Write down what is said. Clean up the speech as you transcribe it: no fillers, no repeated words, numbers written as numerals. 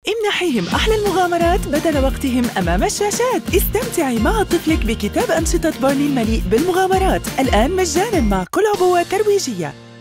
امنحيهم أحلى المغامرات بدل وقتهم أمام الشاشات. استمتعي مع طفلك بكتاب أنشطة بارني المليء بالمغامرات الآن مجاناً مع كل عبوة ترويجية.